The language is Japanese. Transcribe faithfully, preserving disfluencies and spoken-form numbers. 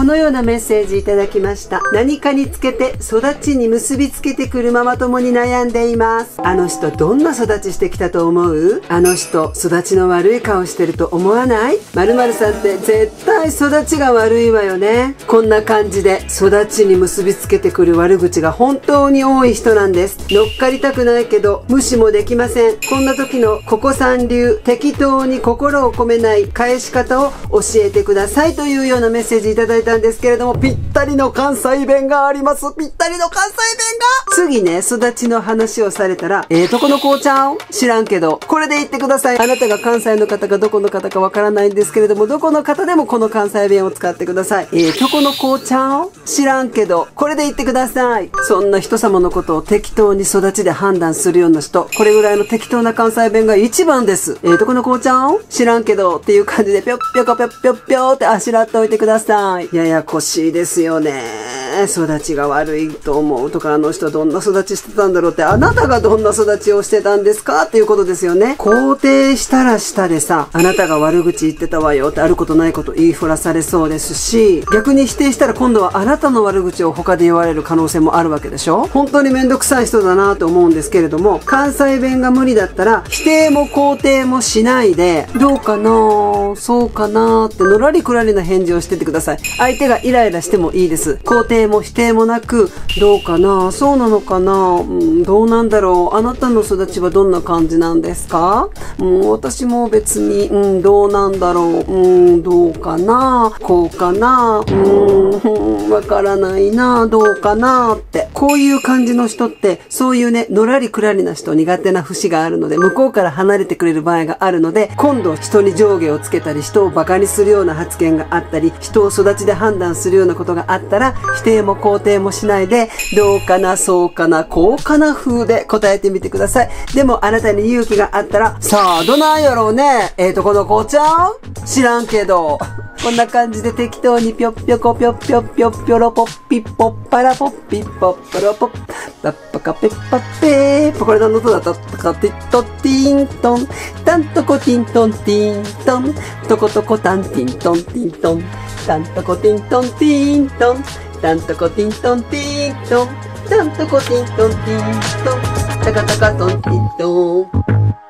のようなメッセージいただきました。何かにつけて育ちに結びつけてくるママ友に悩んでいます。あの人どんな育ちしてきたと思う？あの人育ちの悪い顔してると思わない？〇〇さんって絶対育ちが悪いわよね。こんな感じで育ちに結びつけてくる悪口が本当に多い人なんです。乗っかりたくないけど無視もできません。こんな時のココさん流適当に心を込めない返し方を教えてくださいというようなメッセージいただいたんですけれども、ぴったりの関西弁があります。ぴったりの関西弁が次ね、育ちの話をされたら、えーとこの子ちゃん知らんけど、これで言ってください。あなたが関西の方がどこの方かわからないんですけれども、どこの方でもこの関西弁を使ってください。えーとこの子ちゃん知らんけど、これで言ってください。そんな人様のことを適当に育ちで判断するような人、これぐらいの適当な関西弁が一番です。えーとこの子ちゃん知らんけどっていう感じでぴょっぴょこぴょっぴょっぴょってあしらっておいてください。ややこしいですよね。育ちが悪いと思うとか、あの人どんな育ちしてたんだろうって、あなたがどんな育ちをしてたんですかっていうことですよね。肯定したらしたでさ、あなたが悪口言ってたわよってあることないこと言いふらされそうですし、逆に否定したら今度はあなたの悪口を他で言われる可能性もあるわけでしょ。本当にめんどくさい人だなと思うんですけれども、関西弁が無理だったら否定も肯定もしないで、どうかなそうかなってのらりくらりな返事をしててください。相手がイライラしてもいいです。肯定も否定もなく、どうかなそうなのかな、うん、どうなんだろう、あなたの育ちはどんな感じなんですか？うん、私も別に、うん、どうなんだろう、うん、どうかなこうかなうん、わからないなどうかなって。こういう感じの人って、そういうね、のらりくらりな人苦手な節があるので、向こうから離れてくれる場合があるので、今度人に上下をつけたり、人をバカにするような発言があったり、人を育ちで判断するようなことがあったら、否定も肯定もしないで、どうかな、そうかな、こうかな風で答えてみてください。でもあなたに勇気があったら、さあ、どないやろうね。えーと、この子ちゃん知らんけど。こんな感じで適当にぴょっぴょこぴょっぴょっぴょっぴょろぽっぴっぽっぱらぽっぴっぽっぱらぽっパッパカペッパッペー。これ何の音だったかティットティーントン。タントコティントンティーントン。トコトコタンティントンティントン。タントコティントンティーントン。タントコティントンティーントン。タントコティントンティーントン。タカタカトンティントン。